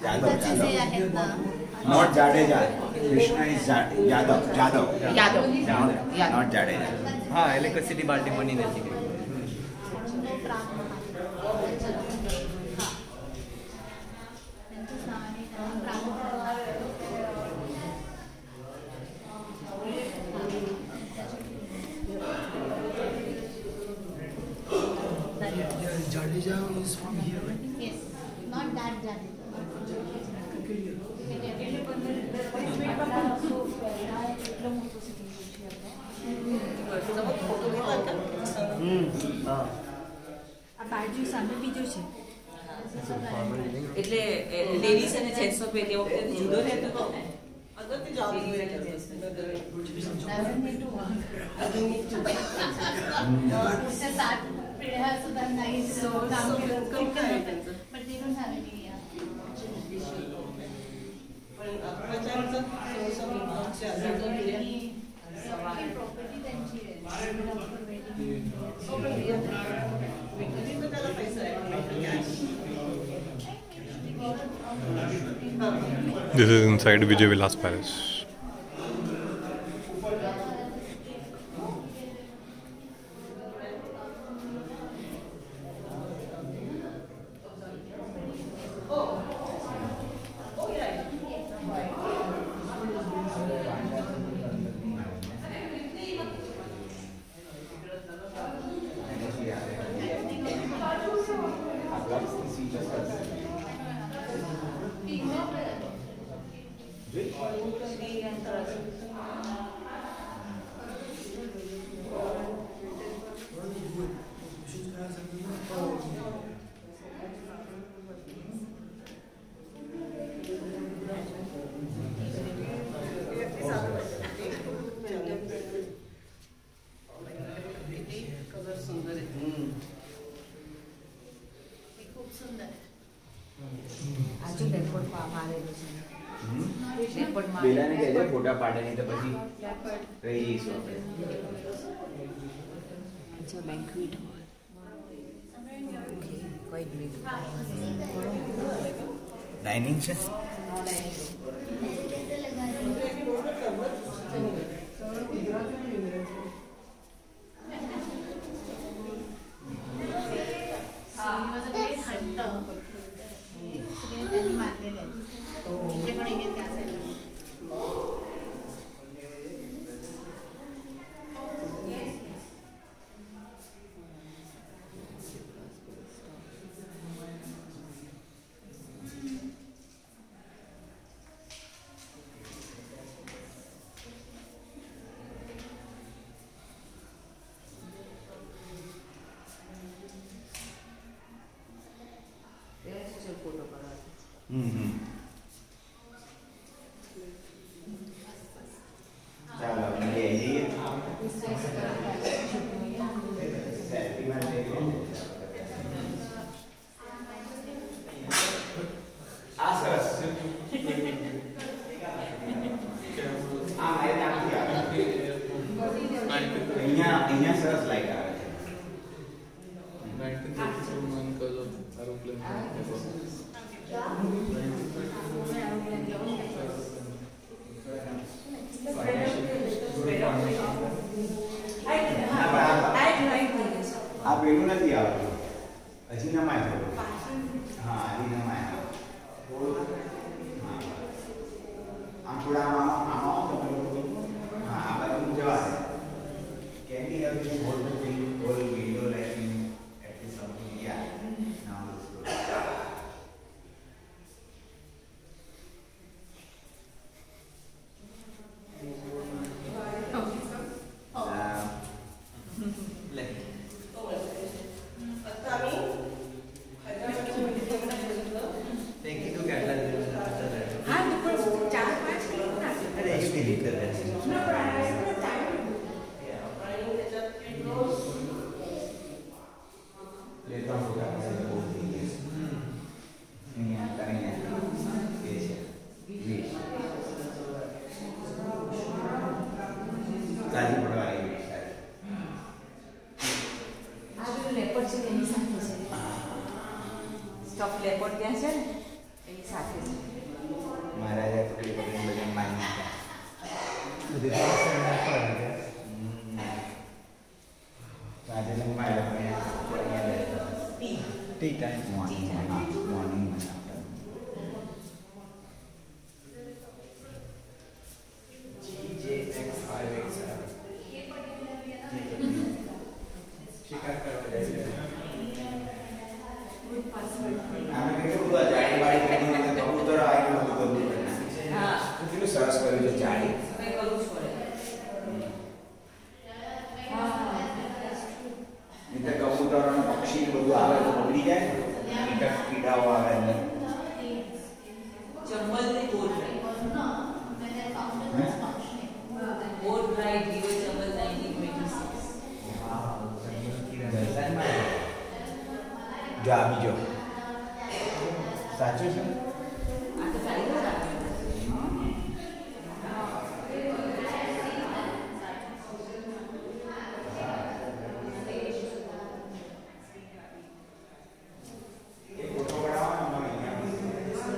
Not Jadeja. Krishna is Yadav. Not Jadeja. हाँ electricity बाल्टी मनी नहीं थी Jadeja is from here, right? Yes, not that Jadeja. આ બાજુ સામે બીજો છે એટલે લેડીઝ અને જેન્ટ્સ નો તે વખતે જુદો રહેતો હતો ને અગત્ય job This is inside Vijay Vilas Palace. બેલાને કહેજે ફોટા પાડે નહીં તો પછી રહીશું अच्छा बैंक्वेट हॉल कोई ग्रेट डाइनिंग છે ચાલો મળીએ આ સરસ અહીંયા સરસ લાઈટ આવે આ પેલું નથી આવતું હજી નમાય થોડું હા હજી નમાય આમ થોડા આમાં હા આ બાજુ જવા can be have to hold the whole video like at the something yeah now જો આ બીજો સાચું છે આ તો ટાઈગર આવે. એ ફોટો પડાવવાનો અમારે અહીંયા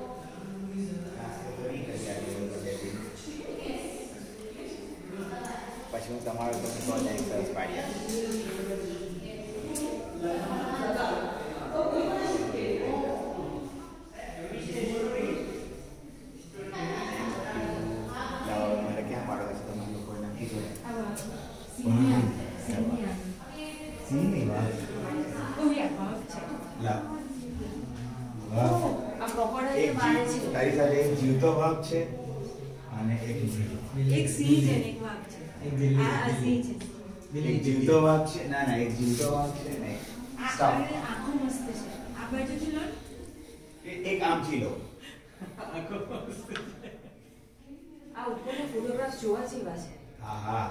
પછી હું તમારો તો સરસ પાડી મારે ક્યાં પાડો છે તમે લોકો નક્કી કરો સિંહની વાત લા આ crocodile એક ને મારે છે. તારી સાથે એક જીવતો વાઘ છે અને એક એક સિંહ છે ને એક વાઘ છે. આ સિંહ છે. એક જીવતો વાઘ છે ના ના એક જીવતો વાઘ છે ને સ્ટોપ આખો મસ્ત છે. આ બાજુથી લો. એક આમથી લો આ ઉપરના ફોટોગ્રાફ જોવા જેવા છે. હા હા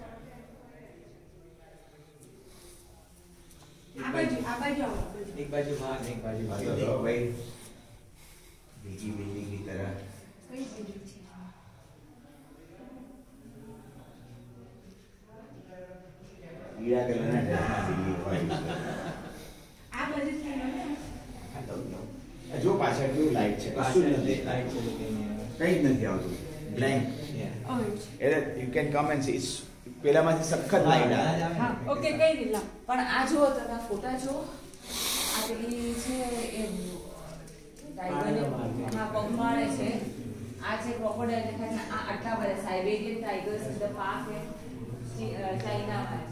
આ બાજુ આવો. एक बाजू भाग एक बाजू भाग तो भाई बिल्ली बिल्ली की तरह કઈ બિલ્ડિંગ છે? पीला कलर ना ड्रेस में बिल्ली હોય આ બાજુથી લો ને. આ તો જો પાછળ કેવું લાઈટ છે કશું જ નથી लाइट चली गई है કંઈ જ નથી આવતું બ્લેન્ક ઓહ એટલે you can come and see પેલામાંથી સખત લાઈટ આવે હા ઓકે કઈ નહીં લા. પણ આ જુઓ તમે આ ફોટા જુઓ આ પેલી છે એ ટાઈગરને હા પગમાળે છે. આ છે ક્રોકોડાઇલ દેખાય છે. આ આટલા બધા Siberian tigers in the park એ ચાઇનામાં છે.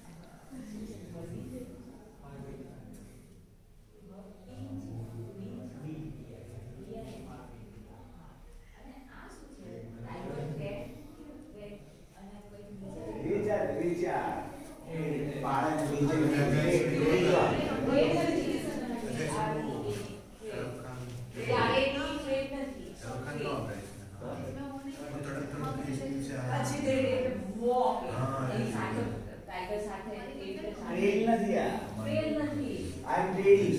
પાળા નીચે ટ્રેન નથી આ આઈ એમ રેડી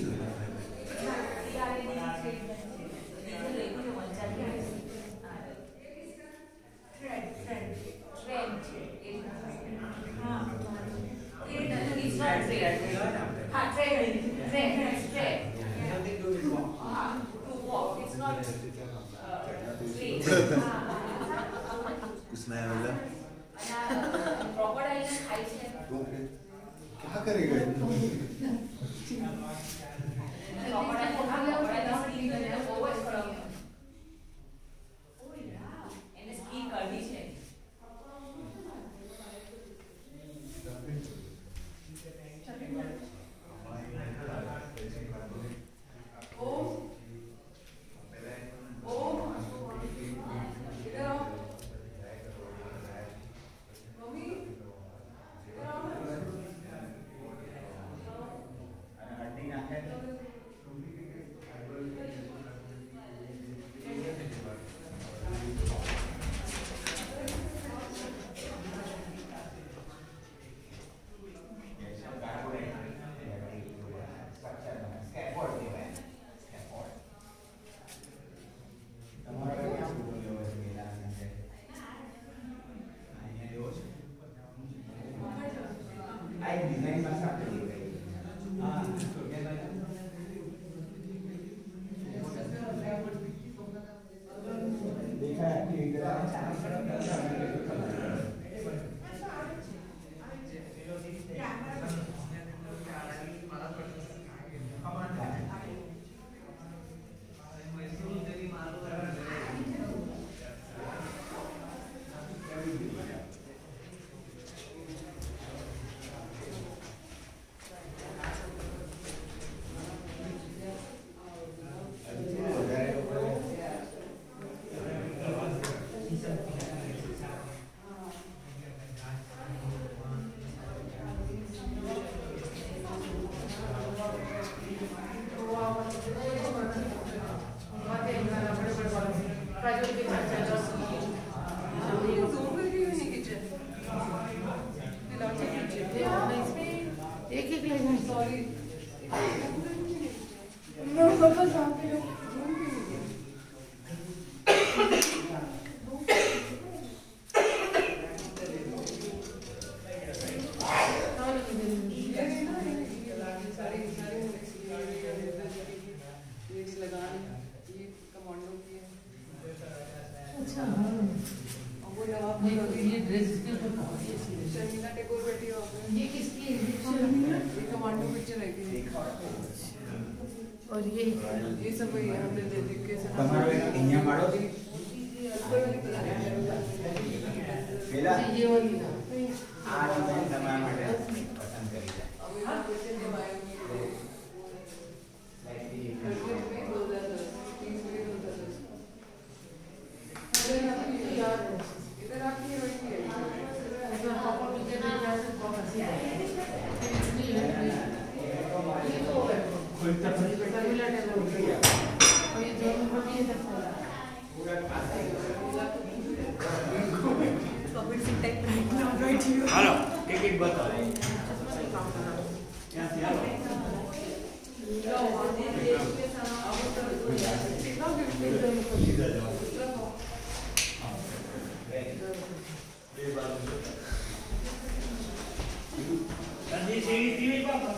उसमें मतलब ક્રોકોડાઇલ ખાય છે. तो फिर क्या करेगा એને સ્કી કરવી છે. અને હડ્ડી નાખે कमांडो की है। अच्छा हाँ और वो नवाब ये ड्रेस इसके ऊपर बहुत ही अच्छी है। शर्मिला टेगोर बैठी है वहाँ पे। ये किसकी है? शर्मिला? ये कमांडो पिक्चर है कि और ये सब वही है, हमने देख के તમારો એક અહીંયા માળો છે પેલા ये वाली ना આ ડિઝાઇન તમારા માટે પસંદ કરી છે इधर आपकी वही है। હાલો ટિકિટ બતાવો Tadi sini sini Pak.